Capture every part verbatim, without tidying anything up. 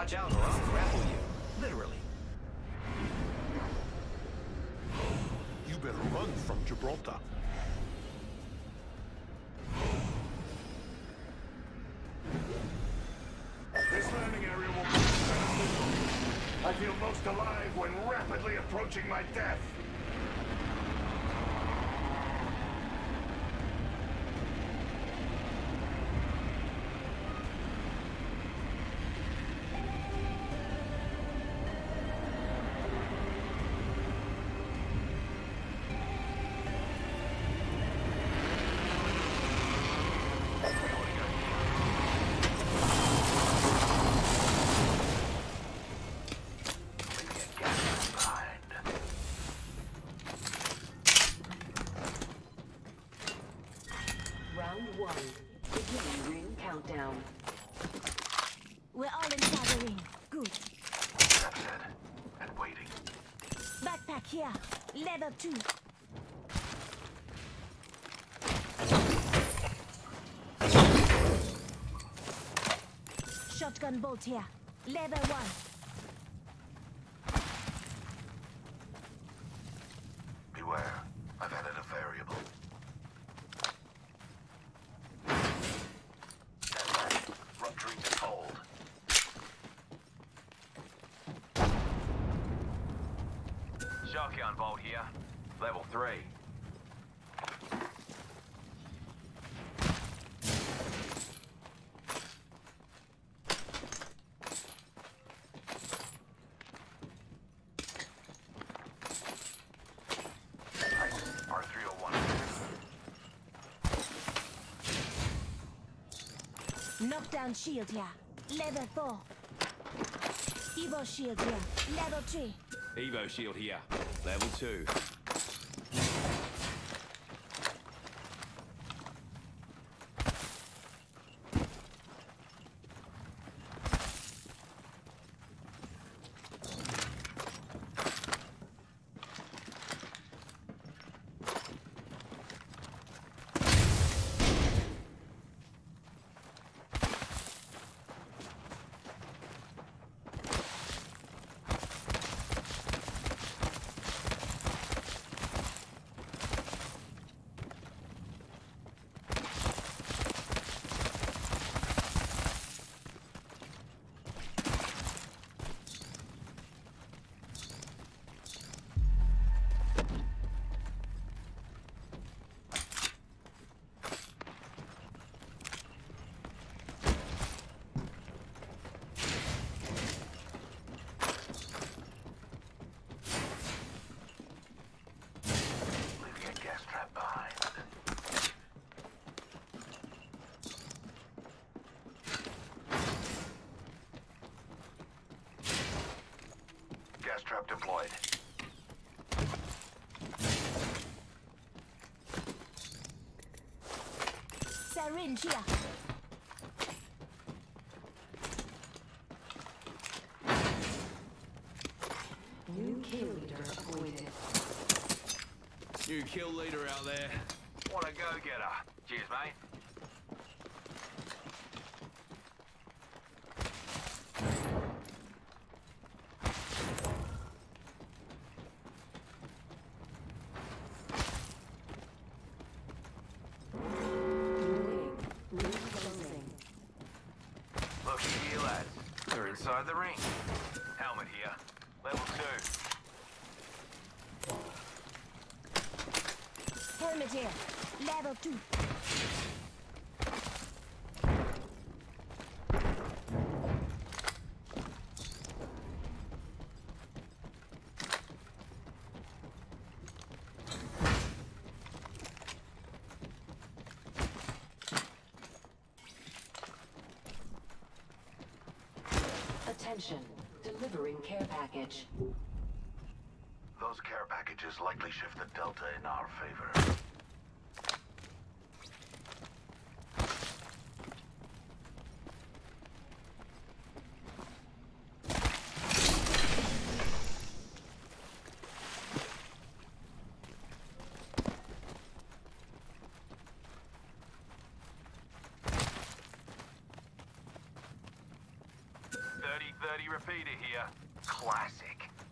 Watch out or I'll grapple you. Literally. You better run from Gibraltar. This landing area will be beneficial. I feel most alive when rapidly approaching my death. Round one. Beginning ring countdown. We're all inside the ring. Good. That's it. And waiting. Backpack here. Leather two. Shotgun bolt here. Leather one. Beware. I've added a variable. Rupturing the cold. Shotgun bolt here. Level three. R three oh one. Knockdown shield here. Leather four. Evo shield here. Level three. Evo shield here. Level two. Trap deployed. Syringe here. New kill leader avoided. New kill leader out there. What a go-getter. Cheers, mate. Looky here, lads. They're inside the ring. Helmet here. Level two. Helmet here. Level two. Attention. Delivering care package. Those care packages likely shift the delta in our favor. thirty, thirty repeater here. Classic.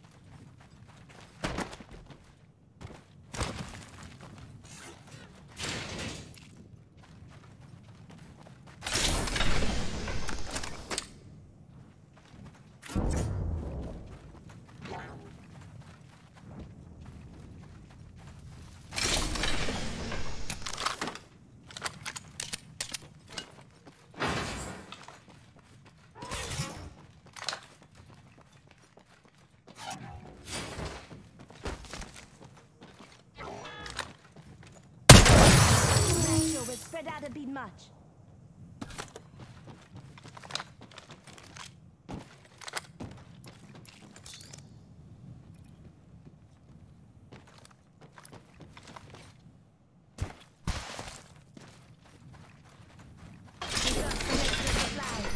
Spread out a bit much. We got some extra supplies.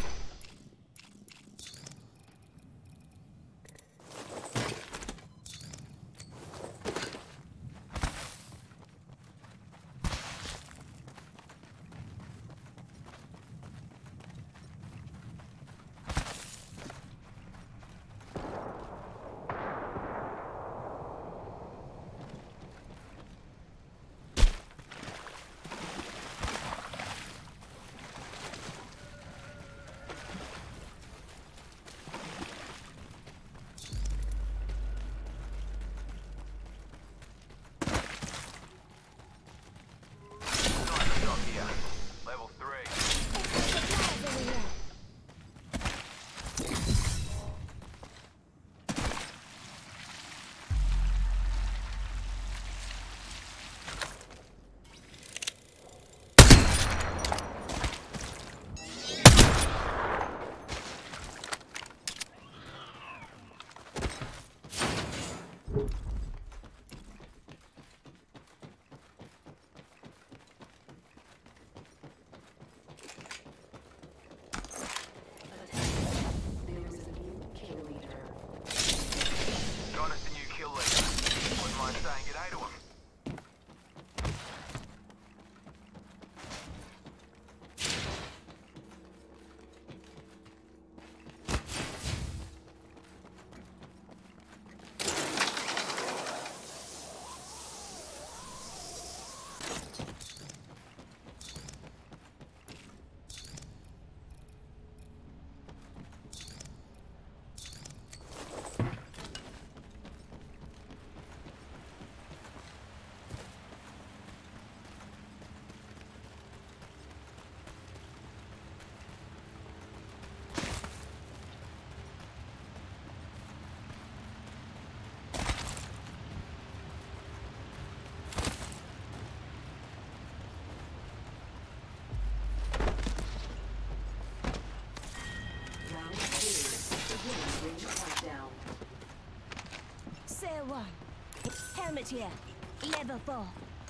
Cell one. Helmet here. Level four.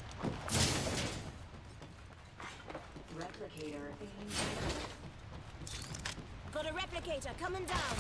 Replicator being Got a replicator coming down.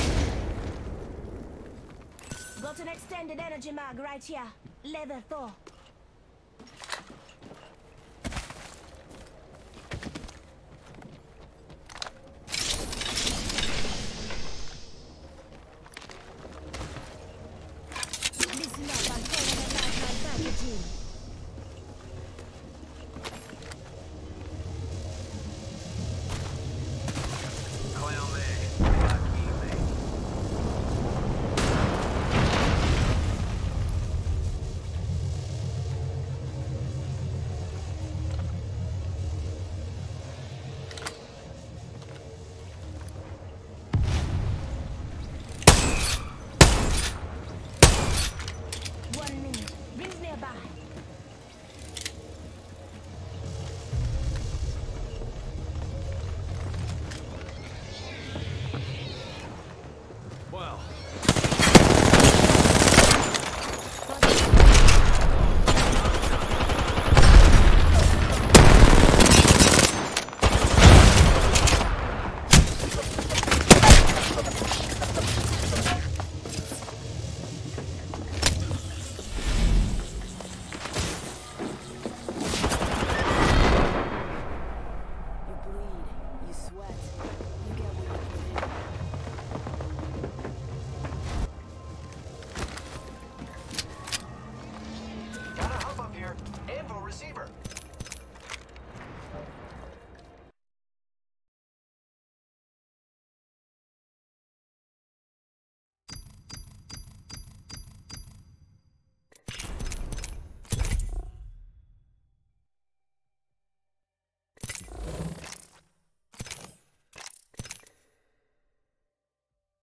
Got an extended energy mag right here. Level four.